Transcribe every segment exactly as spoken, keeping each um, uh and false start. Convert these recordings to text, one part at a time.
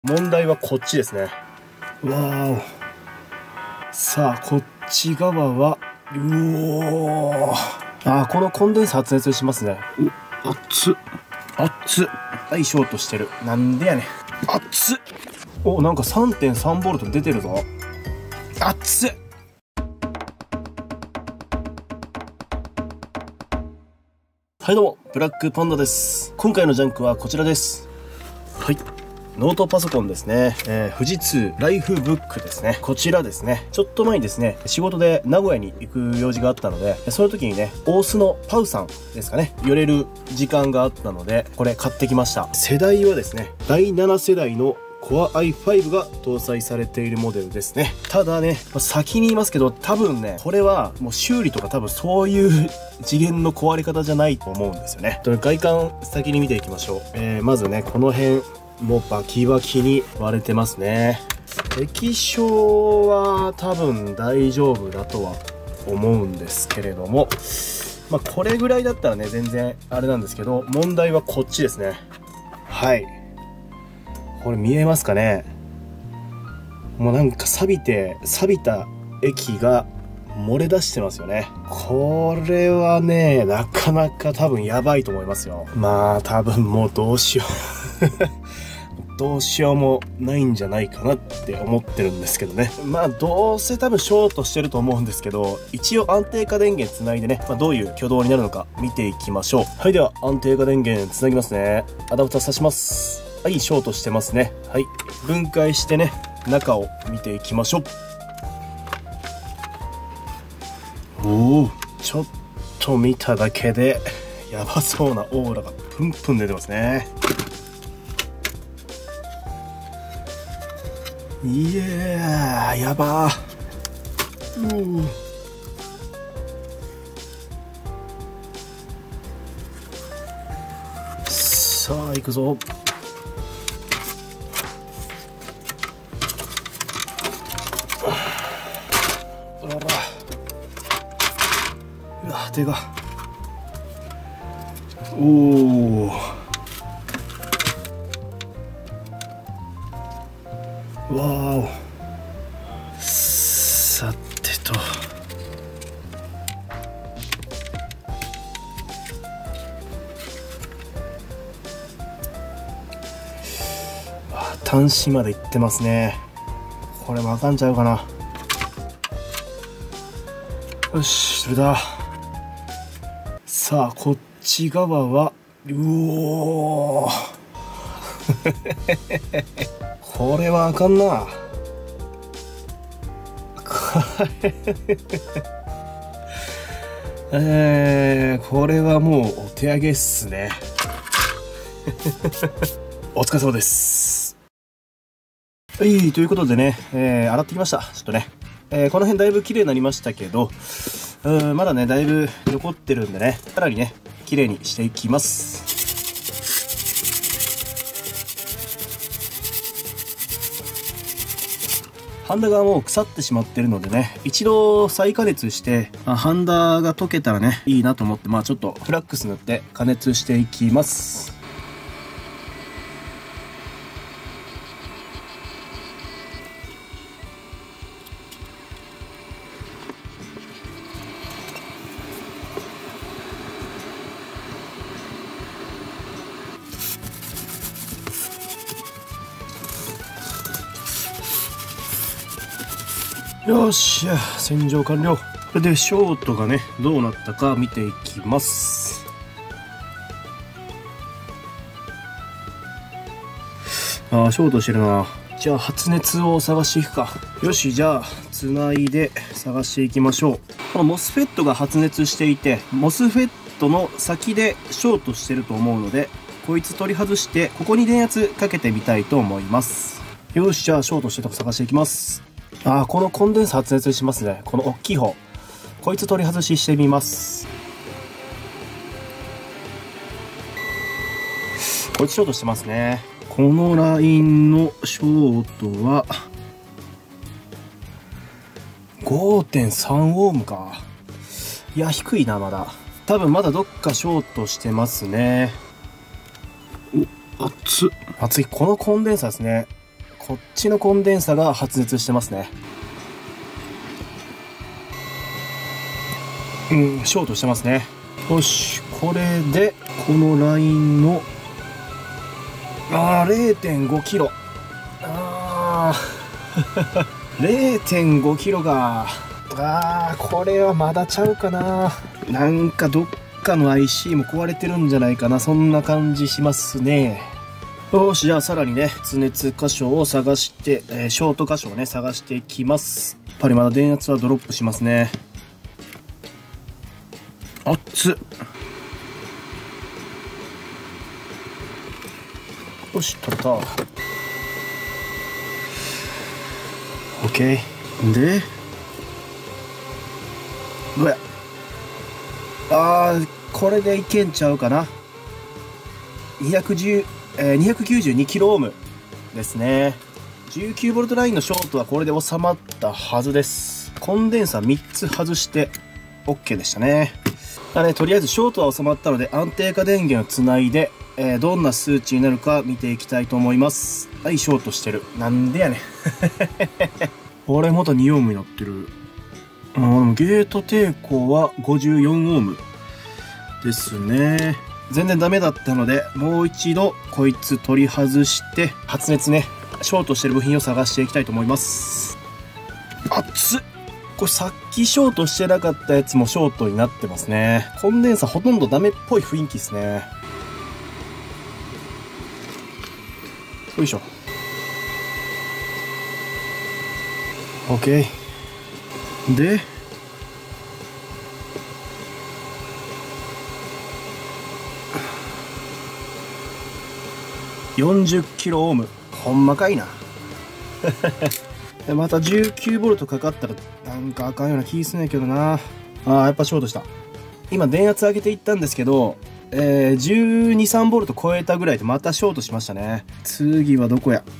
問題はこっちですね。わーお。さあ、こっち側は、うおー。あー、このコンデンサー発熱しますね。お、熱っ。熱っ。はい、ショートしてる。なんでやねん。熱っ。お、なんか さんてんさんボルト出てるぞ。熱っ。はいどうも、ブラックパンダです。今回のジャンクはこちらです。はい。ノートパソコンですね。えー、富士通ライフブックですね。こちらですね。ちょっと前にですね、仕事で名古屋に行く用事があったので、その時にね、大須のパウさんですかね、寄れる時間があったので、これ買ってきました。世代はですね、だいなな世代のCore アイファイブ が搭載されているモデルですね。ただね、先に言いますけど、多分ね、これはもう修理とか多分そういう次元の壊れ方じゃないと思うんですよね。外観先に見ていきましょう。えー、まずね、この辺、もうバキバキに割れてますね。液晶は多分大丈夫だとは思うんですけれども、まあこれぐらいだったらね、全然あれなんですけど、問題はこっちですね。はい。これ見えますかね。もうなんか錆びて、錆びた液が漏れ出してますよね。これはね、なかなか多分やばいと思いますよ。まあ多分もうどうしよう。どうしようもないんじゃないかなって思ってるんですけどね。まあどうせ多分ショートしてると思うんですけど、一応安定化電源つないでね、まあ、どういう挙動になるのか見ていきましょう。はい、では安定化電源つなぎますね。アダプター挿します。はい、ショートしてますね。はい、分解してね、中を見ていきましょう。おお、ちょっと見ただけでやばそうなオーラがプンプン出てますね。いやー、やばー。うー。さあ、行くぞ。あら。うわ、手が。おお。わーお。さてと。あ、端子までいってますね。これもあかんちゃうかな。よし、それだ。さあ、こっち側は、うおー。これはあかんな。えー、これはもうお手上げっすね。お疲れ様です。はい、ということでね、えー、洗ってきました。ちょっとね、えー、この辺だいぶ綺麗になりましたけど、うん、まだね、だいぶ残ってるんでね、さらにね、綺麗にしていきます。ハンダがもう腐ってしまってるのでね、一度再加熱して、まあ、ハンダが溶けたらね、いいなと思って、まあちょっとフラックス塗って加熱していきます。よっしゃ、洗浄完了。これでショートがね、どうなったか見ていきます。あー、ショートしてるな。じゃあ発熱を探していくか。よし、じゃあつないで探していきましょう。このモスフェットが発熱していて、モスフェットの先でショートしてると思うので、こいつ取り外してここに電圧かけてみたいと思います。よし、じゃあショートしてるとこ探していきます。あー、このコンデンサー発熱しますね。この大きい方、こいつ取り外ししてみます。こいつショートしてますね。このラインのショートは ごてんさん オームか。いや、低いな。まだ多分まだどっかショートしてますね。お、熱っ熱い。このコンデンサーですね。 こっちのコンデンサが発熱してますね。うん、ショートしてますね。よし、これで、このラインの、あー、れいてんごキロ。あー、れいてんごキロか。あー、これはまだちゃうかな。なんかどっかの アイシー も壊れてるんじゃないかな。そんな感じしますね。よし、じゃあさらにね、発熱箇所を探して、えー、ショート箇所をね、探していきます。やっぱりまだ電圧はドロップしますね。熱っ。よし、取れた。OK。で、どうや。あー、これでいけんちゃうかな。にひゃくじゅう、えー、にひゃくきゅうじゅうにキロオームですね。じゅうきゅうボルトラインのショートはこれで収まったはずです。コンデンサみっつ外して OK でしたね。だね、とりあえずショートは収まったので安定化電源をつないで、えー、どんな数値になるか見ていきたいと思います。はい、ショートしてる。なんでやねん。これまたにオームになってる。あー、でもゲート抵抗はごじゅうよんオームですね。全然ダメだったので、もう一度こいつ取り外して、発熱ね、ショートしてる部品を探していきたいと思います。熱っ。これさっきショートしてなかったやつもショートになってますね。コンデンサほとんどダメっぽい雰囲気ですね。よいしょ。OK。で、よんじゅっキロオーム。ほんまかいな。またじゅうきゅうボルトかかったらなんかあかんような気すんねんけどな。あー、やっぱショートした。今電圧上げていったんですけど、えー、じゅうに、さんボルト超えたぐらいでまたショートしましたね。次はどこや。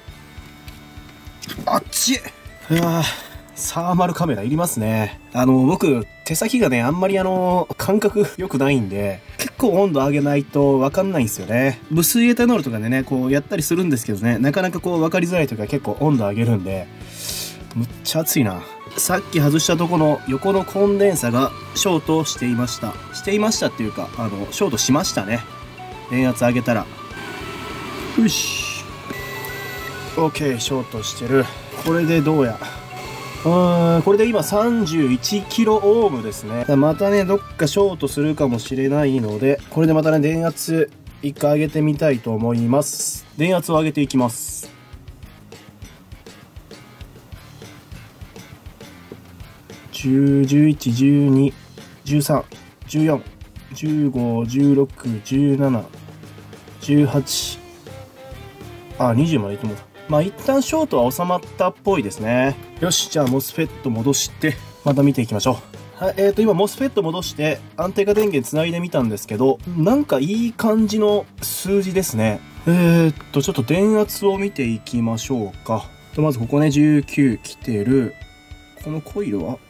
あっち。うわー、サーマルカメラいりますね。あの、僕、手先がね、あんまりあの、感覚良くないんで、結構温度上げないとわかんないんですよね。無水エタノールとかでね、こうやったりするんですけどね、なかなかこう分かりづらい時は結構温度上げるんで、むっちゃ熱いな。さっき外したとこの横のコンデンサがショートしていました。していましたっていうか、あの、ショートしましたね。電圧上げたら。よし。OK、ショートしてる。これでどうや。うーん、これで今さんじゅういちキロオームですね。またね、どっかショートするかもしれないので、これでまたね、電圧一回上げてみたいと思います。電圧を上げていきます。じゅう、じゅういち、じゅうに、じゅうさん、じゅうよん、じゅうご、じゅうろく、じゅうなな、じゅうはち、あ、にじゅうまでいってもうた。まあ一旦ショートは収まったっぽいですね。よし、じゃあモスフェット戻して、また見ていきましょう。はい、えーと、今モスフェット戻して安定化電源つないでみたんですけど、なんかいい感じの数字ですね。えーっと、ちょっと電圧を見ていきましょうか。まずここね、じゅうきゅう来てる。このコイルは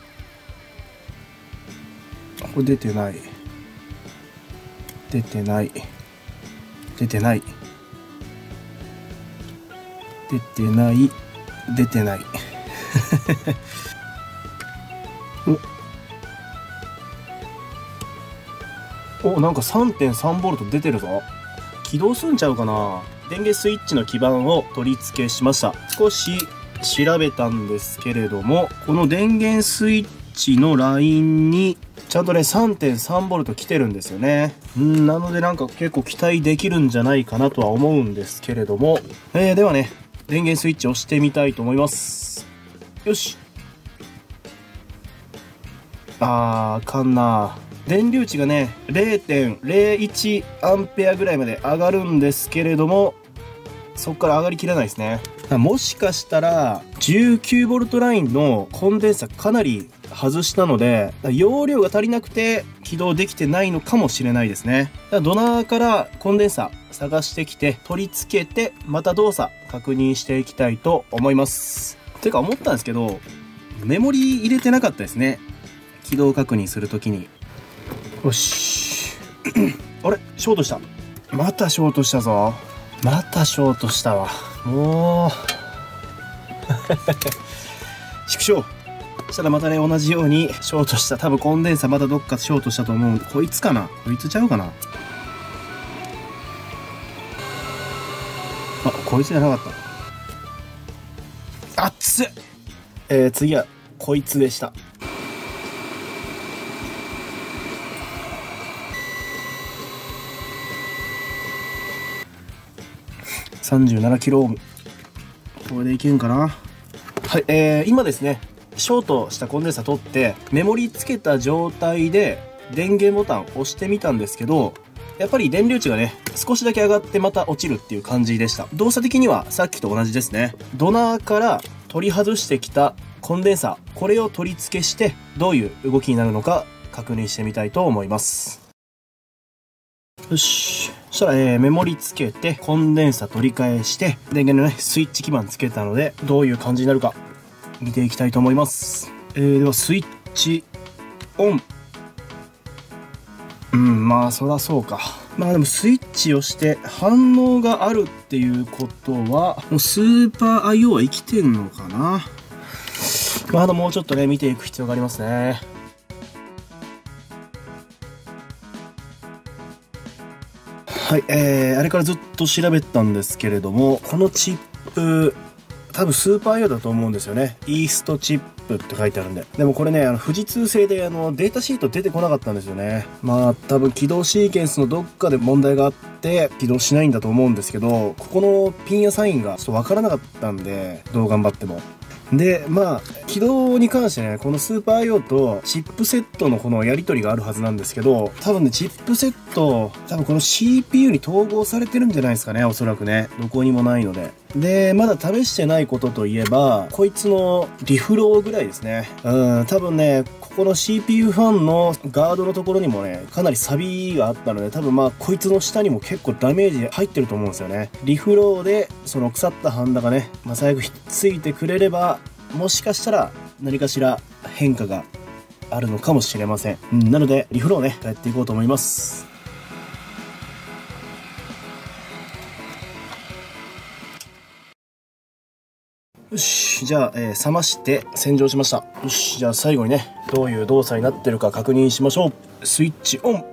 これ出てない。出てない。出てない。出てない。出てない。お。お、なんか さんてんさんボルト出てるぞ。起動すんちゃうかな。電源スイッチの基板を取り付けしました。少し調べたんですけれども、この電源スイッチのラインにちゃんとね さんてんさんボルト来てるんですよね。んなのでなんか結構期待できるんじゃないかなとは思うんですけれども、えー、ではね電源スイッチを押してみたいと思います。よし。あー、あかんな。電流値がね れいてんれいいちアンペアぐらいまで上がるんですけれども、そこから上がりきらないですね。もしかしたらじゅうきゅうボルトラインのコンデンサかなり外したので、容量が足りなくて起動できてないのかもしれないですね。ドナーからコンデンサ探してきて取り付けて、また動作確認していきたいと思います。てか思ったんですけど、メモリー入れてなかったですね、起動確認するときに。よし。あれショートした。またショートしたぞ。またショートしたわ。 もう畜生。そしたらまたね、同じようにショートした、多分コンデンサまだどっかショートしたと思うんで、こいつかな、こいつちゃうかな。あ、こいつじゃなかった。熱っ。えー、次はこいつでした。さんじゅうななキロオーム。これでいけんかな。はい、えー、今ですね、ショートしたコンデンサ取って、メモリつけた状態で電源ボタンを押してみたんですけど、やっぱり電流値がね、少しだけ上がってまた落ちるっていう感じでした。動作的にはさっきと同じですね。ドナーから取り外してきたコンデンサー、これを取り付けして、どういう動きになるのか確認してみたいと思います。よし。そしたら、えー、メモリつけて、コンデンサ取り返して、電源のね、スイッチ基板つけたので、どういう感じになるか、見ていきたいと思います。えー、では、スイッチ、オン。うん、まあ、そらそうか。まあでも、スイッチをして反応があるっていうことは、もうスーパー アイオー は生きてんのかな。まだもうちょっとね、見ていく必要がありますね。はい、えー、あれからずっと調べたんですけれども、このチップ、多分スーパー アイオー だと思うんですよね。イーストチップって書いてあるんで。でもこれね、あの、富士通製であの、データシート出てこなかったんですよね。まあ、多分起動シーケンスのどっかで問題があって、起動しないんだと思うんですけど、ここのピンやサインがちょっとわからなかったんで、どう頑張っても。で、まあ、起動に関してね、このスーパー アイオー とチップセットのこのやり取りがあるはずなんですけど、多分ね、チップセット、多分この シーピーユー に統合されてるんじゃないですかね、おそらくね。どこにもないので。で、まだ試してないことといえば、こいつのリフローぐらいですね。うん、多分ね、ここの シーピーユー ファンのガードのところにもね、かなり錆があったので、多分まあ、こいつの下にも結構ダメージ入ってると思うんですよね。リフローで、その腐ったハンダがね、まあ、最後ひっついてくれれば、もしかしたら何かしら変化があるのかもしれません。うん、なので、リフローをね、やっていこうと思います。よし、じゃあ、えー、冷まして洗浄しました。よし、じゃあ最後にね、どういう動作になってるか確認しましょう。スイッチオン。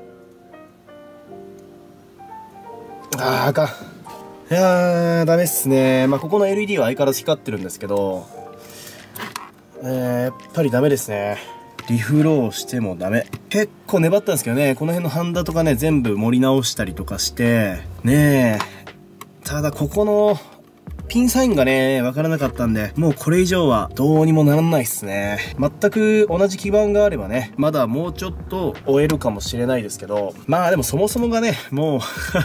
あー、あかん。いやー、ダメっすね。まあ、ここの エルイーディー は相変わらず光ってるんですけど、えー、やっぱりダメですね。リフローしてもダメ。結構粘ったんですけどね、この辺のハンダとかね、全部盛り直したりとかして、ねえ。ただ、ここの、ピンサインがね、わからなかったんで、もうこれ以上はどうにもならないっすね。全く同じ基板があればね、まだもうちょっと追えるかもしれないですけど、まあでもそもそもがね、も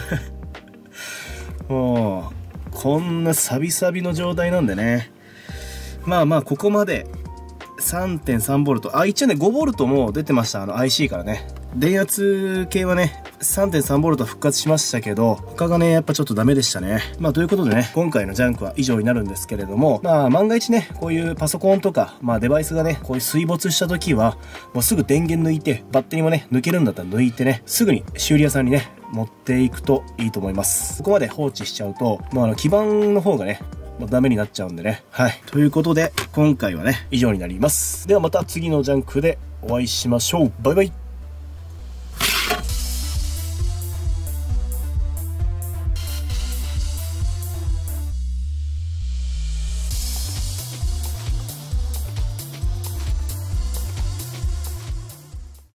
う、もう、こんなサビサビの状態なんでね。まあまあ、ここまで さんてんさんボルト。あ、一応ね、ごボルトも出てました。あの アイシー からね。電圧系はね、さんてんさんボルト復活しましたけど、他がね、やっぱちょっとダメでしたね。まあ、ということでね、今回のジャンクは以上になるんですけれども、まあ、万が一ね、こういうパソコンとか、まあ、デバイスがね、こういう水没した時は、もうすぐ電源抜いて、バッテリーもね、抜けるんだったら抜いてね、すぐに修理屋さんにね、持っていくといいと思います。ここまで放置しちゃうと、もうあの、基板の方がね、もうダメになっちゃうんでね。はい。ということで、今回はね、以上になります。ではまた次のジャンクでお会いしましょう。バイバイ。